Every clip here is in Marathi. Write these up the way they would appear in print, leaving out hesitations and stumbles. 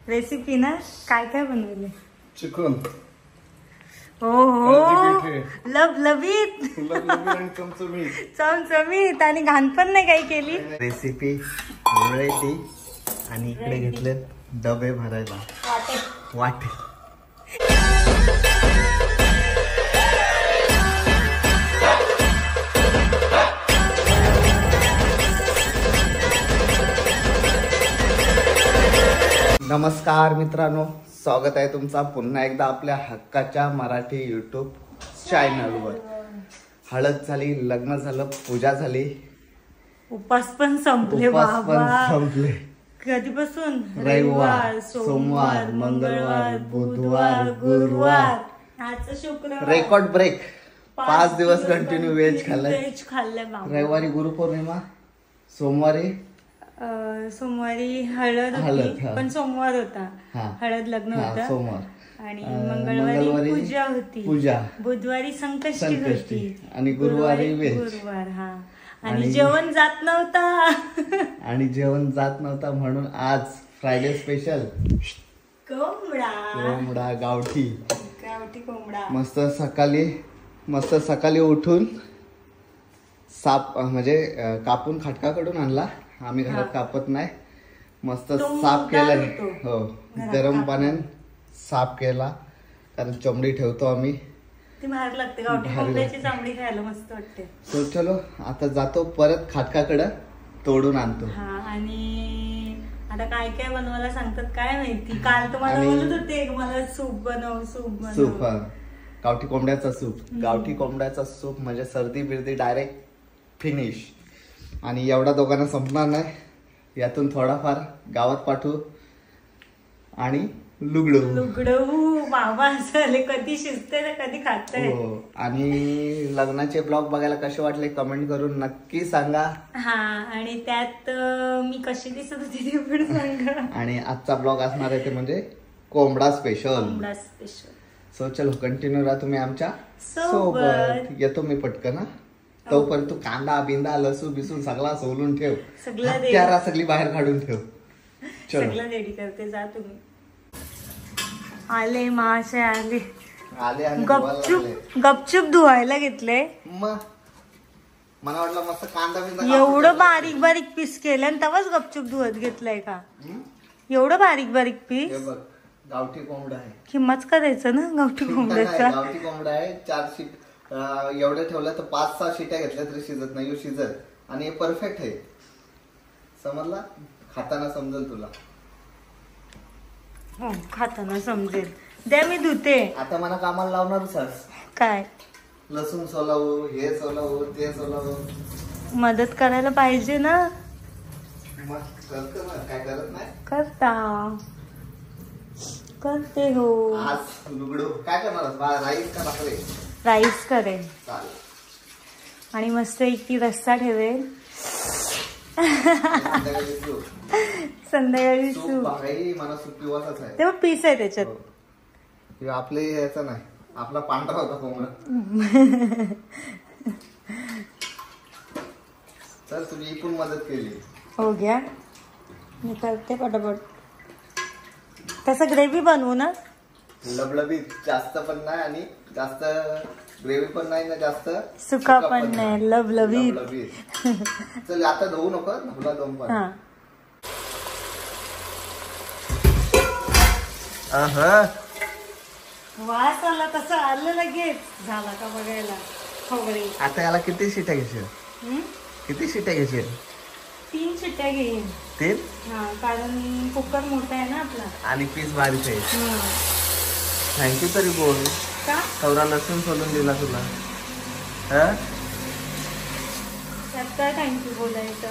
रेसिपी ना काय काय बनवले? चिकन हो लवलवीत चमचमीत आणि घाण पण नाही काही केली. रेसिपी वेळेची आणि इकडे घेतले डबे भरायला वाटे. नमस्कार मित्रांनो, स्वागत आहे तुमचा पुन्हा एकदा आपल्या हक्काच्या मराठी यूट्यूब चॅनलवर. हळद झाली, लग्न झालं, पूजा झाली, उपास पण संपले. कधीपासून? रविवार, सोमवार, मंगळवार, बुधवार, गुरुवार, आज शुक्रवार. Record break. 5 दिवस कंटिन्यू व्हेज खाल्लंय. व्हेज खाल्लंय. रविवारी गुरुपौर्णिमा, सोमवारी हळद होती, पण सोमवार होता. हळद लग्न होतं सोमवार. आणि मंगळवारी पूजा होती. बुधवारी संकष्टी होती आणि गुरुवारी गुरुवार. आणि जेवण जात नव्हता म्हणून आज फ्रायडे स्पेशल कोंबडा. गावठी कोंबडा. मस्त सकाळी उठून साप म्हणजे कापून खटकाकडून आणला. आम्ही घरात कापत नाही. मस्त साफ केलं. हो, गरम पाण्याने साफ केला, कारण चमडी ठेवतो आम्ही. ती भारी लागते. गावठी कोंबड्याची चामडी खायला मस्त वाटते. तो चलो आता जातो परत खाटकाकडे, तोडून आणतो. आणि आता काय काय बनवायला सांगतात काय माहिती. काल तुम्हाला बोलत होते मला सूप बनव. गावठी कोंबड्याचा सूप. गावठी कोंबड्याचा सूप म्हणजे सर्दी बिर्दी डायरेक्ट फिनिश. आणि एवढा दोघांना संपणार नाही. यातून थोडाफार गावात पाठवू आणि लुगडू बाबा झाले. कधी शिजते ना कधी खाते. हो. आणि लग्नाचे ब्लॉग बघायला कसे वाटले कमेंट करून नक्की सांगा. आणि त्यात मी कशी दिसत होती ते पण सांगा. आणि आजचा ब्लॉग असणार आहे ते म्हणजे कोंबडा स्पेशल. सो चलो कंटिन्यू राहा तुम्ही आमच्या सोबत. येतो मी पटकन. तोपर्यंत तू कांदा बिंदा लसूण बिसून सगळा सोलून ठेव. सगळी बाहेर काढून ठेव. सगळं रेडी करते. जा तुम्ही. आले मासे आले. गपचूप धुवायला घेतले. मग मला वाटलं मस्त कांदा बिंदा एवढं बारीक बारीक पीस केलं आणि तेव्हाच गपचूप धुवत घेतलंय का? एवढं बारीक पीस. गावठी कोंबडा आहे. किंमत करायचं ना गावठी कोंबड्याचा. गावठी कोंबडा आहे. 4 शीट एवढं ठेवलं तर 5-6 शिट्या घेतल्या तरी शिजत नाही. शिजत. आणि हे परफेक्ट आहे. समजला? खाताना समजेल तुला. हो, खाताना समजेल. द्या मी धुते. आता मला कामाला लावणारच. काय? लसूण सोलावू, हे सोलावू, ते सोलावू. मदत करायला पाहिजे ना. मग करतो ना, काय करत नाही. करते हो. आज लुगडू काय करणार? राईस का भाकरी? राईस करेन. आणि मस्त एक रस्सा ठेवेल. संध्याकाळी सूप. मला सूप पिवायचाच आहे. तेव्हा पीस आहे त्याच्यात. आपले याचा नाही, आपला पांढरा होता कोंबडा. तर तुम्ही इकडून मदत केली. हो घ्या, मी करते पटापट. तसं ग्रेव्ही बनवू ना. लबलबीत. जास्त पण नाही आणि जास्त ग्रेव्ही पण नाही ना जास्त सुका पण नाही. लबलबीत. चल आता धुवू नको. धुला दोन पण. वास आला तसं आलं लगेच. झाला का बघायला. आता याला किती शिट्या घेशील? 3 शिट्ट्या घेईन. 3? कारण कुकर मोठा आहे ना आपला. आणि पीस बारीक आहे. थँक्यू तरी बोल. का? तेवढा लसूण सोलून दिला तुला. त्यात काय थँक्यू बोलायचं?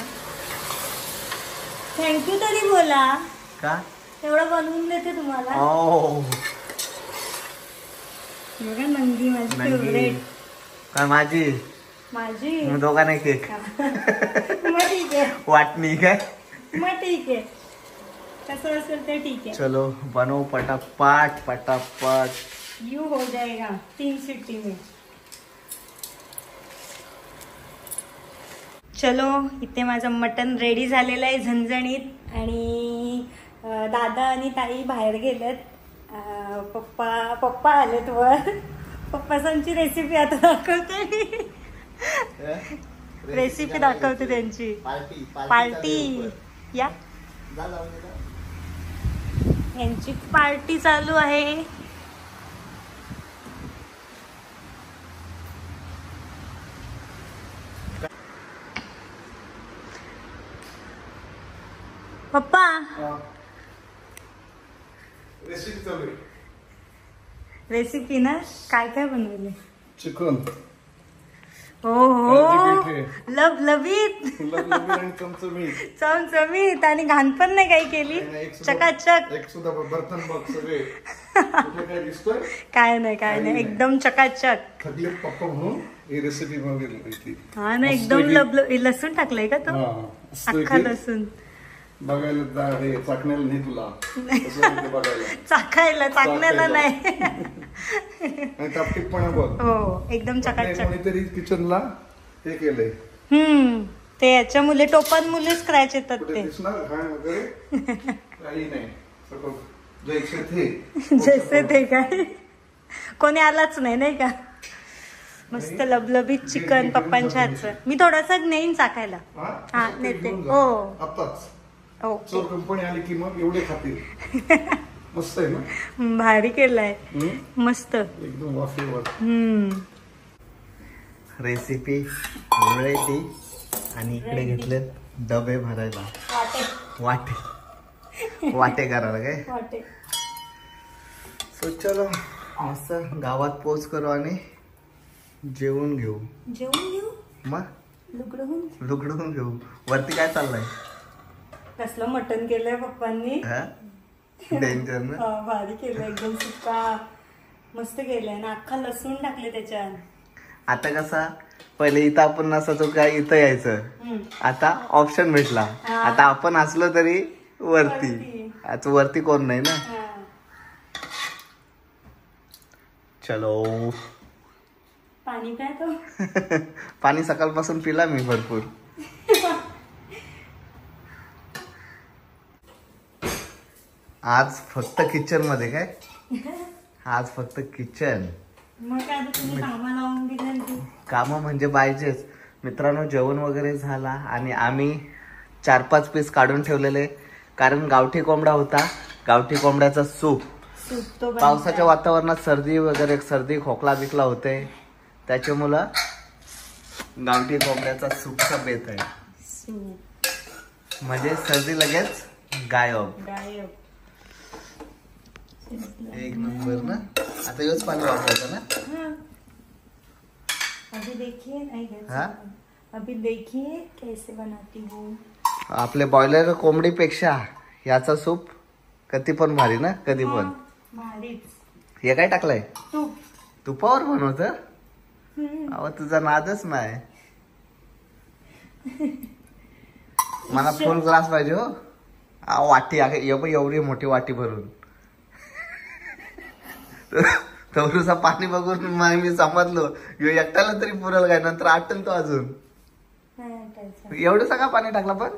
थँक्यू तरी बोला. का? तेवढं बनवून देते तुम्हाला. बघा नंगी माझी फेवरेट. काय माझी? मग दोघांना केक. मग ठीक आहे. वाटणी काय? मग ठीक आहे. कसं असेल ते ठीक आहे. चलो बनवू पटापट. यू हो जाएगा 3 सीटी में. चलो इथे माझं मटन रेडी झालेलं आहे झणझणीत. आणि दादा आणि ताई बाहेर गेलेत. पप्पा आलेत वर. पप्पासांची रेसिपी आता दाखवते. रेसिपी दाखवते त्यांची. पार्टी या यांची पार्टी चालू आहे. पप्पा रेसिपी ना काय काय बनवले? चिकन. हो लबलबीत चमचमीत आणि घाण पण नाही काही केली. चकाचक. एक सुद्धा बर्तन बघ सगळे. काय नाही एकदम चकाचक. थकले पप्पा म्हणून ही रेसिपी बनवली. हा ना एकदम लसूण टाकलंय का तो? अख्खा लसूण. बघायला चाकण्याला नाही तुला. चाकण्याला नाही. टापटीपणा बघ. हो एकदम चकाचक. कोणीतरी किचनला हे केलंय. ते याच्या मुले टोपात मुले स्क्रॅच येतात ते. काही नाही. जैसे ते काय कोणी आलाच नाही का? मस्त लबलबीत चिकन पप्पांच्या हातचं. मी थोडासा नेईन चाकायला. हा नेते. हो आताच ओके. कंपनी आली की मग एवढे खातील. मस्त आहे ना. भारी केलाय. मस्त एकदम वाफेवर. Recipe ready. आणि इकडे घेतले डबे भरायला. वाटे करायला काय. सो चलो मस्त गावात पोच करू आणि जेवून घेऊ. मग लुगडून घेऊ. वरती काय चाललंय? कसलं मटण केलंय पप्पांनी. डेंजर ना. भारी केलंय एकदम सुक्का मस्त केलंय ना. अख्खा लसूण टाकले त्याच्यात. आता कसा पहिले इथं आपण नसायचो काय इथं यायचं. आता ऑप्शन भेटला. आता आपण असलो तरी वरती. आता वरती कोण नाही ना. चलो पाणी प्या. पाणी सकाळपासून पिला मी भरपूर. आज फक्त किचन मध्ये काय. आज फक्त किचन. काम म्हणजे पाहिजेच. मित्रांनो जेवण वगैरे झाला आणि आम्ही 4-5 पीस काढून ठेवलेले. कारण गावठी कोंबडा होता. गावठी कोंबड्याचा सूप. पावसाच्या वातावरणात सर्दी खोकला बिकला होते. त्याच्यामुळं गावठी कोंबड्याचा सूपचा बेत आहे. म्हणजे सर्दी लगेच गायब. एक नंबर ना. आता योच पाणी वापरायचं ना. अभी देखिए कैसे बनाती हूँ. आपले बॉयलर कोंबडी पेक्षा याचा सूप कधी पण भारी ना. कधी पण हे काय टाकलंय? तुपावर बनवत. अहो तुझा नादच नाही. मला फुल ग्लास पाहिजे हो. वाटी एवढी मोठी वाटी भरून. तवरूचा पाणी बघून मी समजलो एकट्याला तरी पुरल काय. नंतर आटल तो अजून. एवढं सगळं पाणी टाकलं पण.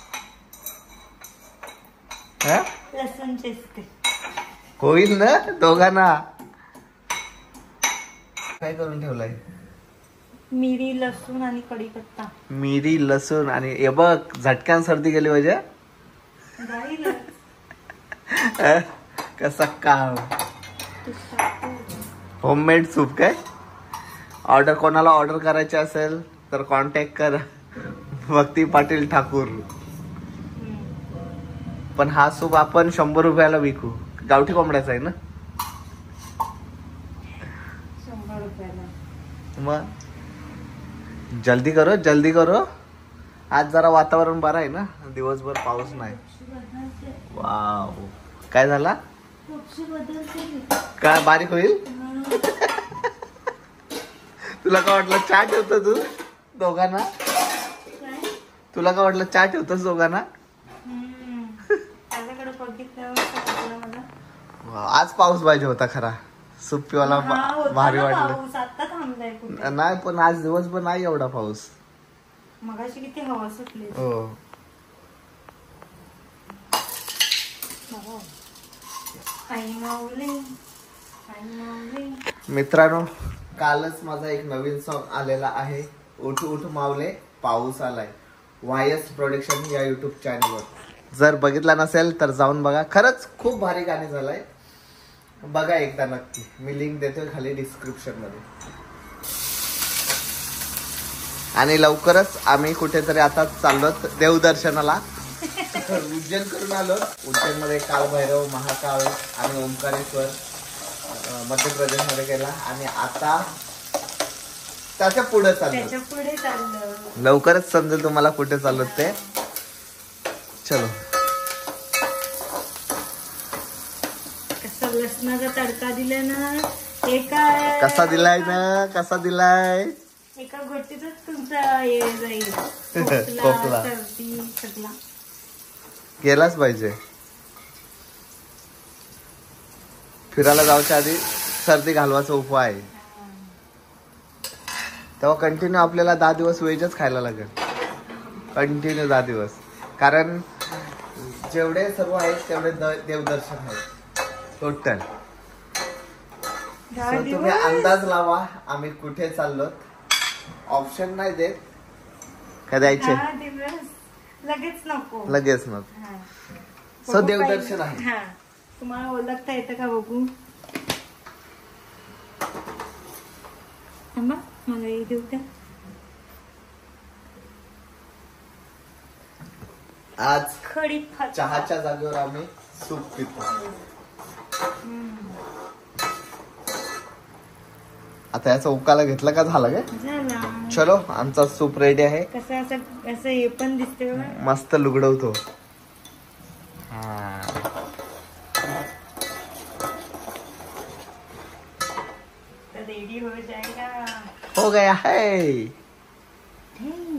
होईल ना दोघांना. काय करून ठेवलंय? मिरी लसूण आणि कढीपत्ता. मिरी लसूण आणि हे बघ झटक्यान सर्दी गेली म्हणजे. कसा काम. होममेड सूप काय. कोणाला ऑर्डर करायचे असेल तर कॉन्टॅक्ट करा. भक्ती पाटील ठाकूर. पण हा सूप आपण 100 रुपयाला विकू. गावठी कोंबड्याचा आहे ना. 100 रुपयाला. मग जल्दी करो. आज जरा वातावरण बरं आहे ना. दिवसभर पाऊस नाही. वाव काय झाला. काय बारीक होईल. तुला काय वाटलं चहा ठेवतो तू दोघांना. तुला काय वाटलं चहा ठेवतोस दोघांना. आज पाऊस पाहिजे होता खरा. सुप्पीवाला भारी वाटलं. नाही पण आज दिवसभर नाही एवढा पाऊस. मगाशी किती हवा सुटली. हो आई माऊली, आई माऊली. मित्रांनो, कालच माझा एक नवीन सॉन्ग आलेला आहे, उठ उठ मावले पाऊस आलाय, वायस प्रोडक्शन या युट्यूब चॅनलवर. जर बघितला नसेल तर जाऊन बघा. खरंच खूप भारी गाणे झालंय, बघा एकदा नक्की. मी लिंक देतोय खाली डिस्क्रिप्शन मध्ये. आणि लवकरच आम्ही कुठेतरी आता चाललो देवदर्शनाला. उज्जैन करून आलो. उज्जैन मध्ये कालभैरव, महाकाल आणि ओंकारेश्वर मध्य प्रदेश मध्ये गेला. आणि आता त्याच्या पुढे चाललो. लवकरच समजेल तुम्हाला कुठे चाललो ते. चलो. कसा लसणाचा तडका दिला ना, कसा दिलाय ना, कसा दिलाय. एका गोष्टीतच तुमचा हे जाईल. खोकला सर्दी सगळा गेलाच पाहिजे. फिरायला जायच्या आधी सर्दी घालवायचा उपाय आहे. तेव्हा कंटिन्यू आपल्याला 10 दिवस व्हेजच खायला लागेल. कंटिन्यू 10 दिवस. कारण जेवढे सर्व आहेत तेवढे देवदर्शन आहेत टोटल. तुम्ही अंदाज लावा आम्ही कुठे चाललो. ऑप्शन नाही देत का द्यायचे. लगेच नको. सो देवदर्शन आहे. तुम्हाला ओळखता येतं का बघू. मला हे देऊ द्या. आज खडी चहाच्या जागेवर आम्ही सूप पितो. आता याचा उकाला घेतला का झाला काय. चलो, आमचा सूप रेडी आहे. कसं असं हे पण दिसते मस्त लुगडवतो. रेडी हो जाएगा. हो गया है.